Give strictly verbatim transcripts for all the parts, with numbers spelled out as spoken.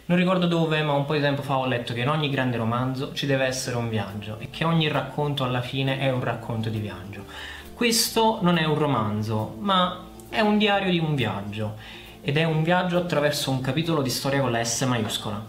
Non ricordo dove, ma un po' di tempo fa ho letto che in ogni grande romanzo ci deve essere un viaggio e che ogni racconto alla fine è un racconto di viaggio. Questo non è un romanzo, ma è un diario di un viaggio, ed è un viaggio attraverso un capitolo di storia con la S maiuscola.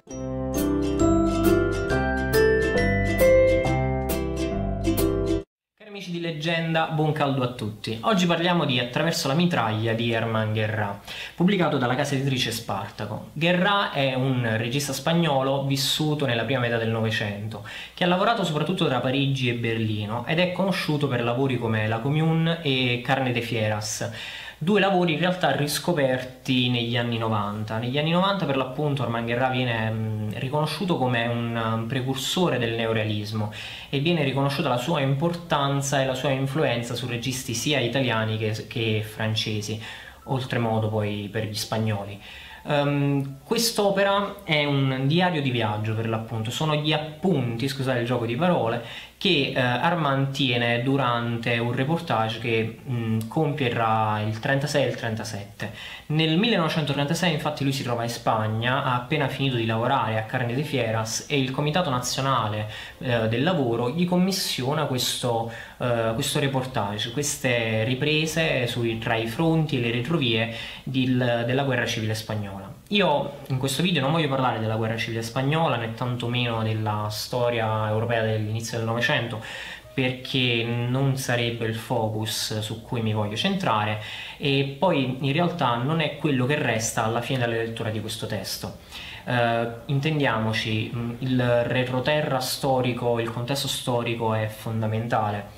Amici di Leggenda, buon caldo a tutti. Oggi parliamo di Attraverso la mitraglia di Hermann Guerrat, pubblicato dalla casa editrice Spartaco. Guerrat è un regista spagnolo vissuto nella prima metà del Novecento, che ha lavorato soprattutto tra Parigi e Berlino ed è conosciuto per lavori come La Commune e Carne de Fieras. Due lavori in realtà riscoperti negli anni novanta. Negli anni novanta per l'appunto Hermann Guerrat viene mh, riconosciuto come un um, precursore del neorealismo e viene riconosciuta la sua importanza e la sua influenza su registi sia italiani che, che francesi, oltremodo poi per gli spagnoli. Um, quest'opera è un diario di viaggio per l'appunto, sono gli appunti, scusate il gioco di parole, che eh, Armand tiene durante un reportage che mh, compie tra il trentasei e il trentasette. Nel millenovecentotrentasei infatti lui si trova in Spagna, ha appena finito di lavorare a Carne de Fieras e il Comitato Nazionale eh, del Lavoro gli commissiona questo, eh, questo reportage, queste riprese sui, tra i fronti e le retrovie del, della guerra civile spagnola. Io in questo video non voglio parlare della guerra civile spagnola né tantomeno della storia europea dell'inizio del Novecento, perché non sarebbe il focus su cui mi voglio centrare e poi in realtà non è quello che resta alla fine della lettura di questo testo. Uh, intendiamoci, il retroterra storico, il contesto storico è fondamentale.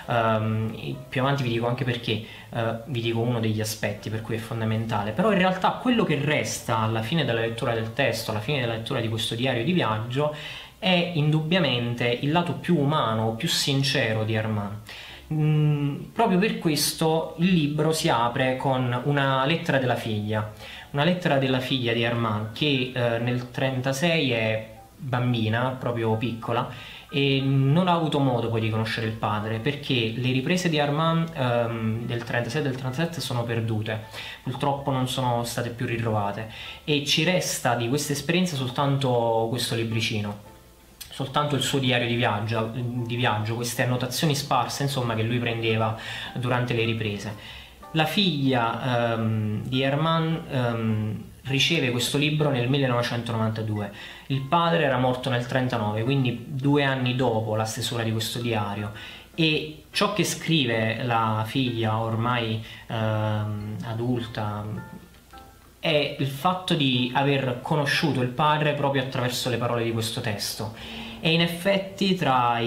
Um, più avanti vi dico anche perché, uh, vi dico uno degli aspetti per cui è fondamentale, però in realtà quello che resta alla fine della lettura del testo, alla fine della lettura di questo diario di viaggio, è indubbiamente il lato più umano, più sincero di Armand. Mm, proprio per questo il libro si apre con una lettera della figlia, una lettera della figlia di Armand che eh, nel trentasei è bambina, proprio piccola, e non ha avuto modo poi di conoscere il padre perché le riprese di Armand ehm, del trentasei e del trentasette sono perdute, purtroppo non sono state più ritrovate e ci resta di questa esperienza soltanto questo libricino, soltanto il suo diario di viaggio, di viaggio, queste annotazioni sparse insomma che lui prendeva durante le riprese. La figlia ehm, di Hermann ehm, riceve questo libro nel millenovecentonovantadue, il padre era morto nel trentanove, quindi due anni dopo la stesura di questo diario, e ciò che scrive la figlia ormai ehm, adulta è il fatto di aver conosciuto il padre proprio attraverso le parole di questo testo. E in effetti tra,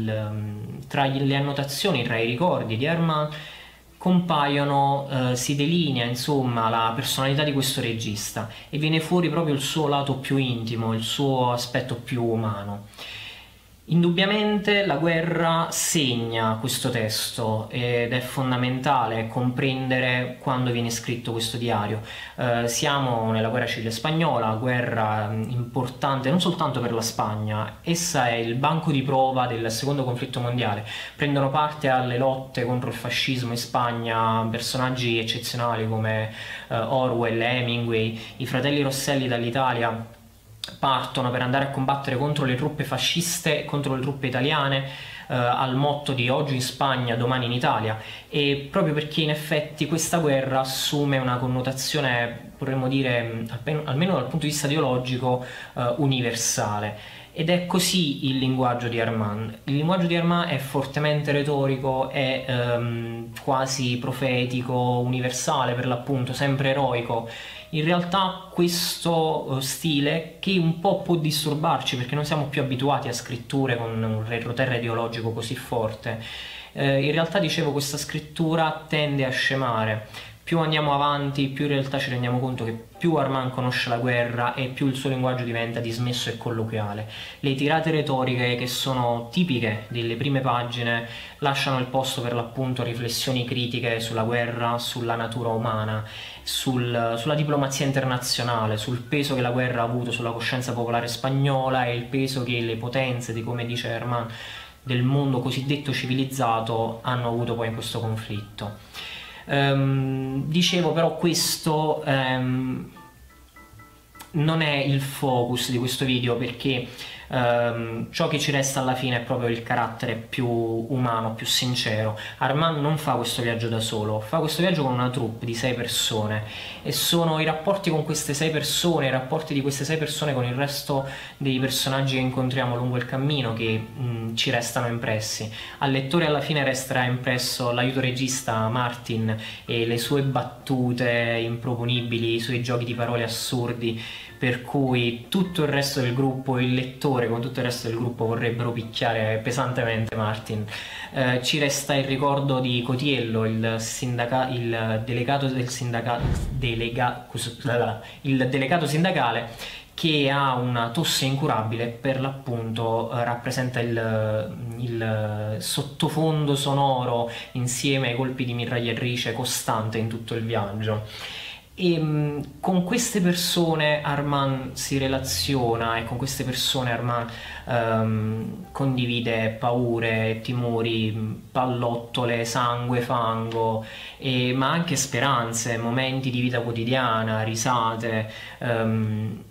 il, tra le annotazioni, tra i ricordi di Hermann compaiono, eh, si delinea insomma la personalità di questo regista e viene fuori proprio il suo lato più intimo, il suo aspetto più umano. Indubbiamente la guerra segna questo testo ed è fondamentale comprendere quando viene scritto questo diario. Eh, siamo nella guerra civile spagnola, guerra importante non soltanto per la Spagna, essa è il banco di prova del secondo conflitto mondiale. Prendono parte alle lotte contro il fascismo in Spagna personaggi eccezionali come eh, Orwell, Hemingway, i fratelli Rosselli dall'Italia partono per andare a combattere contro le truppe fasciste, contro le truppe italiane, eh, al motto di oggi in Spagna, domani in Italia, e proprio perché in effetti questa guerra assume una connotazione, potremmo dire, almeno dal punto di vista ideologico, eh, universale. Ed è così il linguaggio di Armand. Il linguaggio di Armand è fortemente retorico, è ehm, quasi profetico, universale per l'appunto, sempre eroico. In realtà questo stile, che un po' può disturbarci perché non siamo più abituati a scritture con un retroterra ideologico così forte, eh, in realtà dicevo questa scrittura tende a scemare. Più andiamo avanti, più in realtà ci rendiamo conto che più Armand conosce la guerra e più il suo linguaggio diventa dismesso e colloquiale. Le tirate retoriche che sono tipiche delle prime pagine lasciano il posto per l'appunto a riflessioni critiche sulla guerra, sulla natura umana, sul, sulla diplomazia internazionale, sul peso che la guerra ha avuto sulla coscienza popolare spagnola e il peso che le potenze, di come dice Armand, del mondo cosiddetto civilizzato hanno avuto poi in questo conflitto. Um, dicevo però questo um, non è il focus di questo video, perché ehm, ciò che ci resta alla fine è proprio il carattere più umano, più sincero. Armand non fa questo viaggio da solo, fa questo viaggio con una troupe di sei persone, e sono i rapporti con queste sei persone, i rapporti di queste sei persone con il resto dei personaggi che incontriamo lungo il cammino che mh, ci restano impressi. Al lettore alla fine resterà impresso l'aiuto regista Martin e le sue battute improponibili, i suoi giochi di parole assurdi, per cui tutto il resto del gruppo, il lettore con tutto il resto del gruppo, vorrebbero picchiare pesantemente Martin. Eh, ci resta il ricordo di Cotiello, il, sindaca- il delegato del sindacato, delega- il delegato sindacale, che ha una tosse incurabile, per l'appunto eh, rappresenta il, il sottofondo sonoro insieme ai colpi di mitragliatrice costante in tutto il viaggio. E mh, con queste persone Armand si relaziona, e con queste persone Armand ehm, condivide paure, timori, pallottole, sangue, fango, e, ma anche speranze, momenti di vita quotidiana, risate. ehm,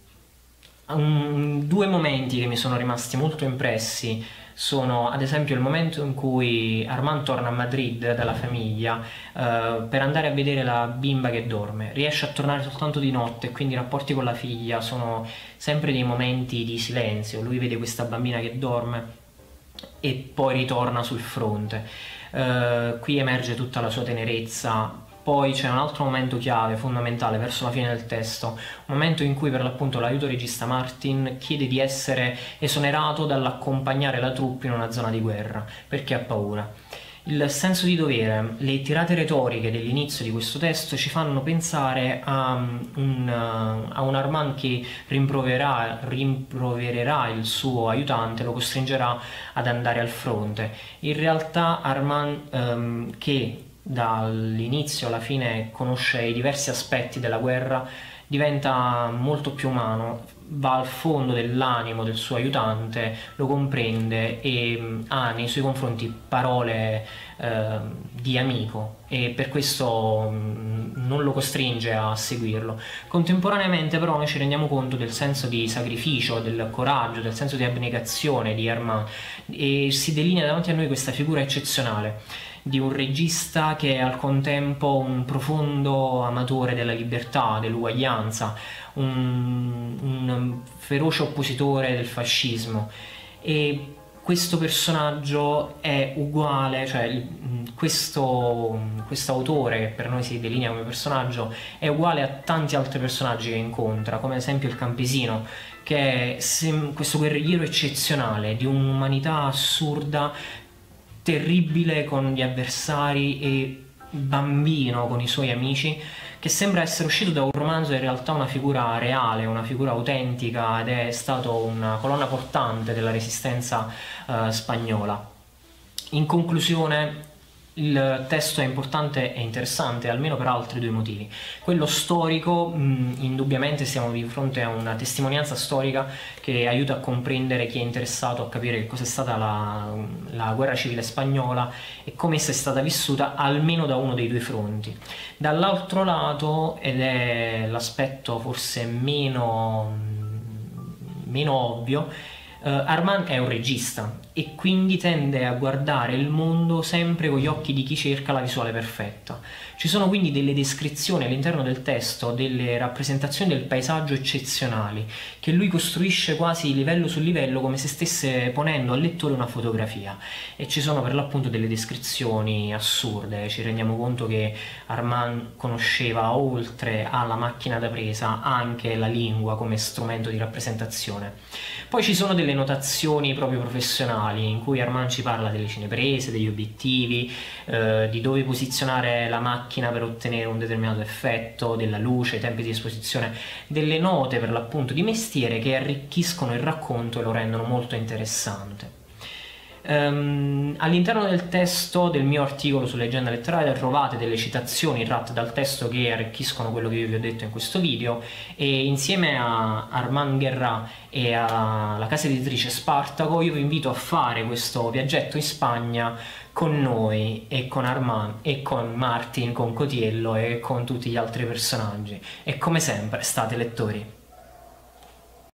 Um, due momenti che mi sono rimasti molto impressi sono ad esempio il momento in cui Armand torna a Madrid dalla famiglia eh, per andare a vedere la bimba che dorme. Riesce a tornare soltanto di notte, quindi i rapporti con la figlia sono sempre dei momenti di silenzio. Lui vede questa bambina che dorme e poi ritorna sul fronte. Eh, qui emerge tutta la sua tenerezza. Poi c'è un altro momento chiave, fondamentale, verso la fine del testo, un momento in cui per l'appunto l'aiuto regista Martin chiede di essere esonerato dall'accompagnare la troupe in una zona di guerra, perché ha paura. Il senso di dovere, le tirate retoriche dell'inizio di questo testo ci fanno pensare a un, a un Armand che rimprovererà, rimprovererà il suo aiutante, lo costringerà ad andare al fronte. In realtà Armand ehm, che dall'inizio alla fine conosce i diversi aspetti della guerra, diventa molto più umano, va al fondo dell'animo del suo aiutante, lo comprende e ha nei suoi confronti parole eh, di amico, e per questo mh, non lo costringe a seguirlo. Contemporaneamente però noi ci rendiamo conto del senso di sacrificio, del coraggio, del senso di abnegazione di Armand, e si delinea davanti a noi questa figura eccezionale di un regista che è al contempo un profondo amatore della libertà, dell'uguaglianza, un, un feroce oppositore del fascismo. E questo personaggio è uguale, cioè questo autore, che per noi si delinea come personaggio, è uguale a tanti altri personaggi che incontra, come ad esempio il campesino, che è questo guerrigliero eccezionale, di un'umanità assurda, terribile con gli avversari e bambino con i suoi amici, che sembra essere uscito da un romanzo, in realtà una figura reale, una figura autentica, ed è stato una colonna portante della resistenza eh, spagnola. In conclusione, il testo è importante e interessante, almeno per altri due motivi. Quello storico, mh, indubbiamente siamo di fronte a una testimonianza storica che aiuta a comprendere chi è interessato a capire che cos'è stata la, la guerra civile spagnola e come essa è stata vissuta, almeno da uno dei due fronti. Dall'altro lato, ed è l'aspetto forse meno, meno ovvio, Uh, Armand è un regista e quindi tende a guardare il mondo sempre con gli occhi di chi cerca la visuale perfetta. Ci sono quindi delle descrizioni all'interno del testo, delle rappresentazioni del paesaggio eccezionali, che lui costruisce quasi livello su livello, come se stesse ponendo al lettore una fotografia. E ci sono per l'appunto delle descrizioni assurde. Ci rendiamo conto che Armand conosceva, oltre alla macchina da presa, anche la lingua come strumento di rappresentazione. Poi ci sono delle notazioni proprio professionali, in cui Armand ci parla delle cineprese, degli obiettivi, eh, di dove posizionare la macchina per ottenere un determinato effetto, della luce, i tempi di esposizione, delle note per l'appunto di mestiere che arricchiscono il racconto e lo rendono molto interessante. Um, all'interno del testo del mio articolo su Leggenda letteraria trovate delle citazioni tratte dal testo che arricchiscono quello che io vi ho detto in questo video, e insieme a Armand Guerra e alla casa editrice Spartaco io vi invito a fare questo viaggetto in Spagna con noi, e con Armand e con Martin, con Cotiello e con tutti gli altri personaggi. E come sempre, state lettori!